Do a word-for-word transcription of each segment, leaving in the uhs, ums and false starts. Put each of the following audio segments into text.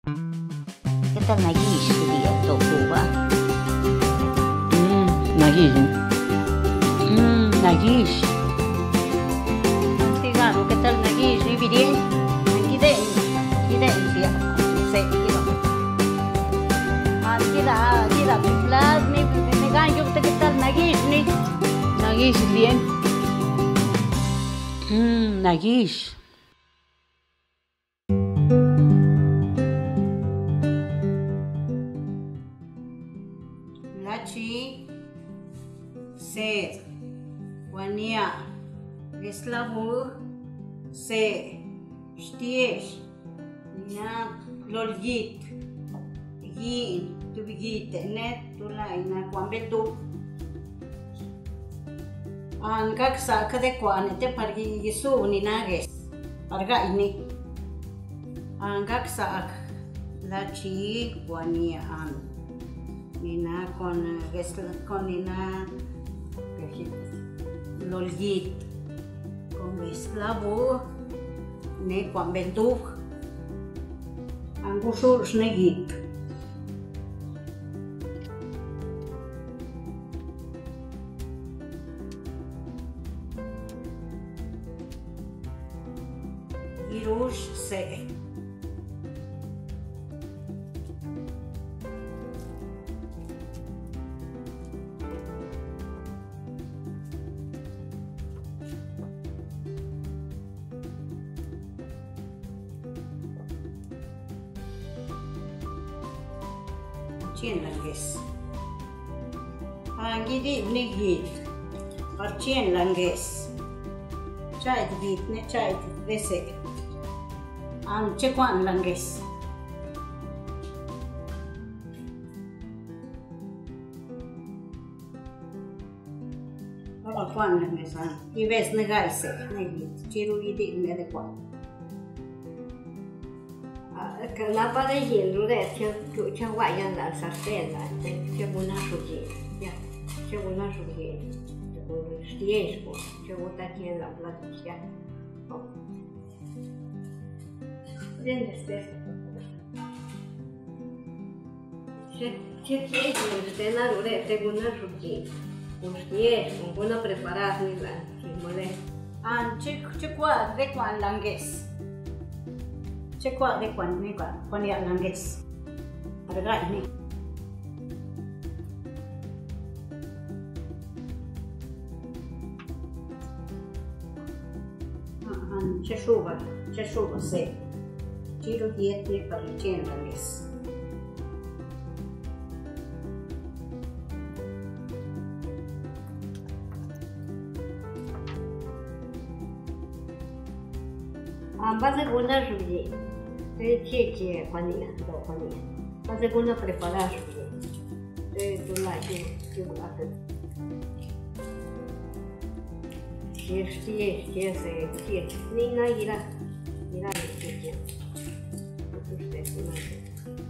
¿Qué tal Nagish día tokuba? Mmm, Nagish. Mmm, Nagish. Sigaro, ¿qué tal Nagish? ¿Y bien? Gide, gide dia. Se gida. Ah, gida, gida. Plus, me me ganyo ¿qué tal Nagish ni? Nagish bien. Mmm, Nagish. Lachi, se, wania, eslavu, se, știeș, na, lolgit, yin, tu bigite, net, tu lai, na, kwambetu. An kaksa kade kwane te pargi gisu ni nages, parga ini. An kaksa lachi, wania an. Nina con con nina lolgit con eslavu ne quan bentuk angusul snegit irush se cien langes. Gidi ni gid. Par cien langes. Chai gid ne chai vese. An ce quan langes. Ora quan langes an. I ves ne gaise ne gid. Ciru gidi ne de quan. La para hielo de che che guayan la sartella che buona sugi ya che buona sugi con stiesco che vota aquí en la platica oh bien este che che che de la rure te buona sugi con stiesco con buona preparada ni la simole An ce ce qua de quan langes. Ce qua de quan ne qua quan ya langes. Parga ini. An ce shuba, ce shuba se. Giro dietne per le cien langes. Ambas de buena sugi che che quania do quania mas é quando preparar é do lá que que eu até que este que esse que nem na ira ira que que tudo isso não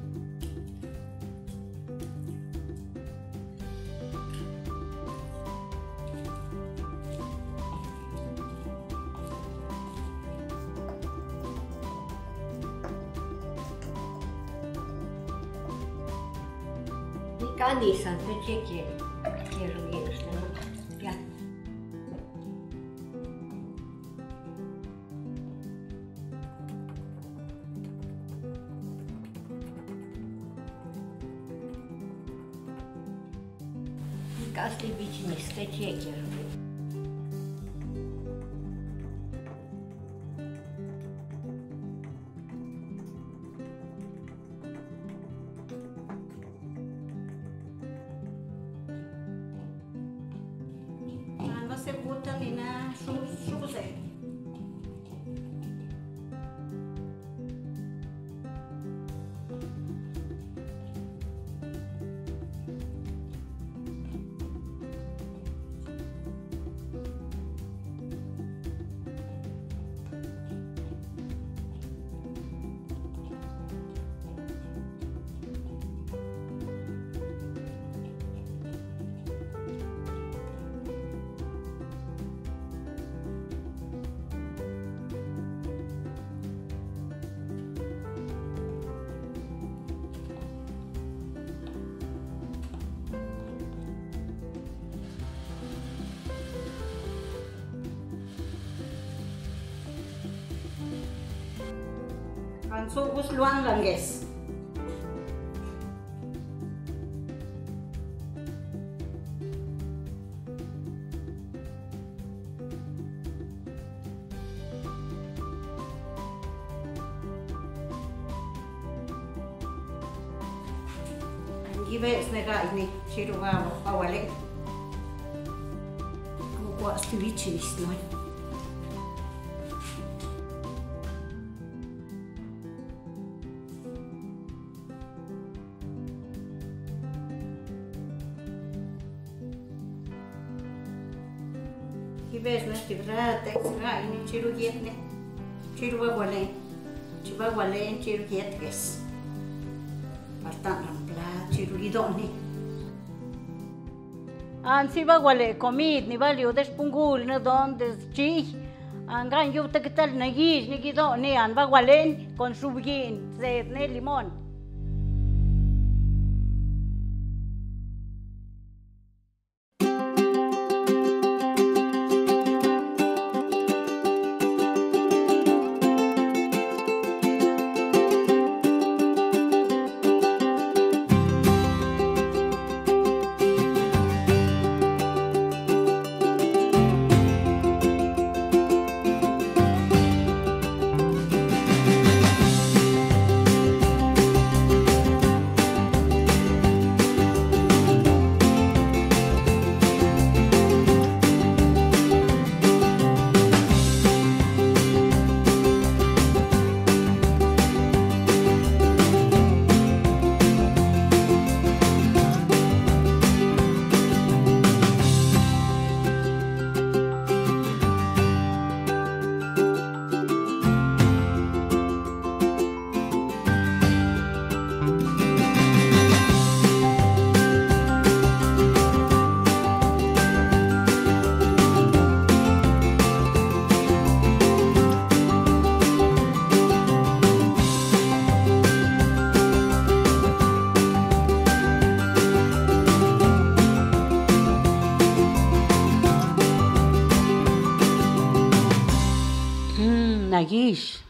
Canisa, pe ce che che ruiește, nu? Ia. Ca să-i biciniste, ce che ruiește. Se butta lì na su su se. Ansugus luan langes. Gibes nega ini ciruga awale. Aku kuat setuju nih. Gibes nesti berada ekstra ini ciru giat nih. Ciru awale. Ciru awale ciru giat guys. Partan Cirugidoni. Ansi va guale comid ni valio despungul no donde chi angan yo te quitar naguis ni gidoni an va gualen con su bien de ne limón. Nagish.